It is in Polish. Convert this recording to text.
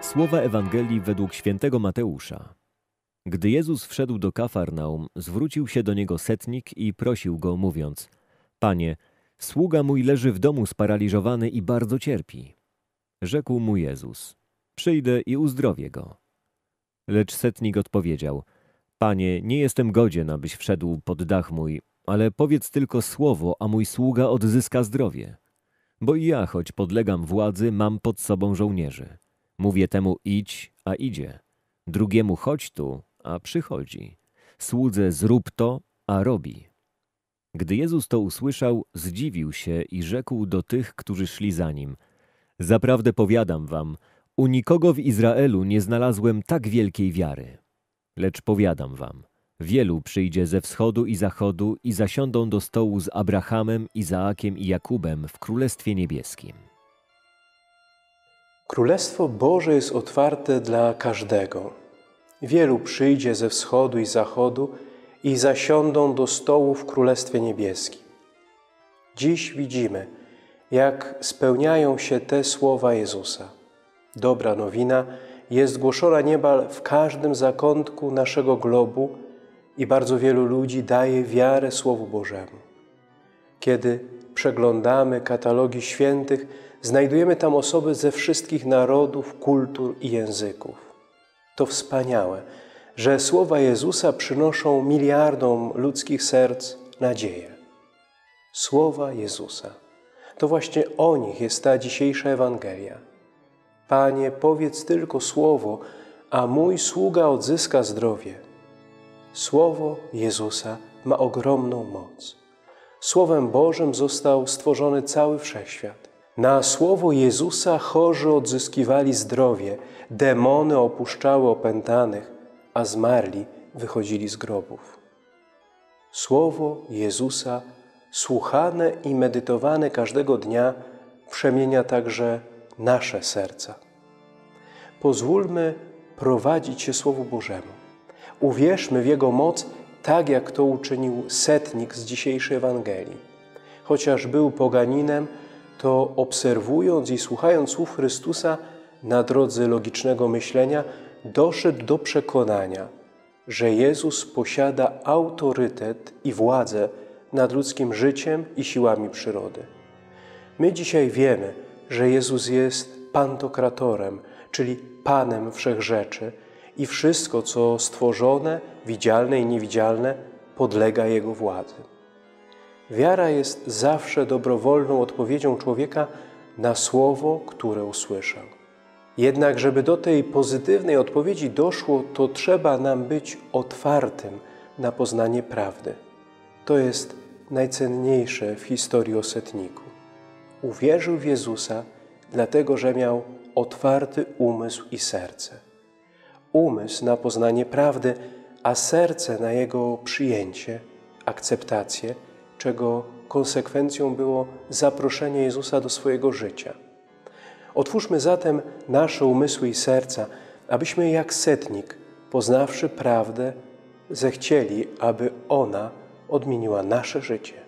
Słowa Ewangelii według świętego Mateusza. Gdy Jezus wszedł do Kafarnaum, zwrócił się do niego setnik i prosił go, mówiąc: Panie, sługa mój leży w domu sparaliżowany i bardzo cierpi. Rzekł mu Jezus: Przyjdę i uzdrowię go. Lecz setnik odpowiedział: Panie, nie jestem godzien, abyś wszedł pod dach mój, ale powiedz tylko słowo, a mój sługa odzyska zdrowie. Bo i ja, choć podlegam władzy, mam pod sobą żołnierzy. Mówię temu idź, a idzie. Drugiemu chodź tu, a przychodzi. Słudze zrób to, a robi. Gdy Jezus to usłyszał, zdziwił się i rzekł do tych, którzy szli za nim: Zaprawdę powiadam wam, u nikogo w Izraelu nie znalazłem tak wielkiej wiary. Lecz powiadam wam, wielu przyjdzie ze wschodu i zachodu i zasiądą do stołu z Abrahamem, Izaakiem i Jakubem w Królestwie Niebieskim. Królestwo Boże jest otwarte dla każdego. Wielu przyjdzie ze wschodu i zachodu i zasiądą do stołu w Królestwie Niebieskim. Dziś widzimy, jak spełniają się te słowa Jezusa. Dobra nowina jest głoszona niemal w każdym zakątku naszego globu i bardzo wielu ludzi daje wiarę Słowu Bożemu. Kiedy przeglądamy katalogi świętych, znajdujemy tam osoby ze wszystkich narodów, kultur i języków. To wspaniałe, że słowa Jezusa przynoszą miliardom ludzkich serc nadzieję. Słowa Jezusa. To właśnie o nich jest ta dzisiejsza Ewangelia. Panie, powiedz tylko słowo, a mój sługa odzyska zdrowie. Słowo Jezusa ma ogromną moc. Słowem Bożym został stworzony cały wszechświat. Na słowo Jezusa chorzy odzyskiwali zdrowie, demony opuszczały opętanych, a zmarli wychodzili z grobów. Słowo Jezusa, słuchane i medytowane każdego dnia, przemienia także nasze serca. Pozwólmy prowadzić się Słowu Bożemu. Uwierzmy w Jego moc, tak jak to uczynił setnik z dzisiejszej Ewangelii. Chociaż był poganinem, to obserwując i słuchając słów Chrystusa na drodze logicznego myślenia, doszedł do przekonania, że Jezus posiada autorytet i władzę nad ludzkim życiem i siłami przyrody. My dzisiaj wiemy, że Jezus jest pantokratorem, czyli Panem wszechrzeczy i wszystko, co stworzone, widzialne i niewidzialne, podlega Jego władzy. Wiara jest zawsze dobrowolną odpowiedzią człowieka na słowo, które usłyszał. Jednak, żeby do tej pozytywnej odpowiedzi doszło, to trzeba nam być otwartym na poznanie prawdy. To jest najcenniejsze w historii o setniku. Uwierzył w Jezusa, dlatego że miał otwarty umysł i serce. Umysł na poznanie prawdy, a serce na jego przyjęcie, akceptację, czego konsekwencją było zaproszenie Jezusa do swojego życia. Otwórzmy zatem nasze umysły i serca, abyśmy jak setnik, poznawszy prawdę, zechcieli, aby ona odmieniła nasze życie.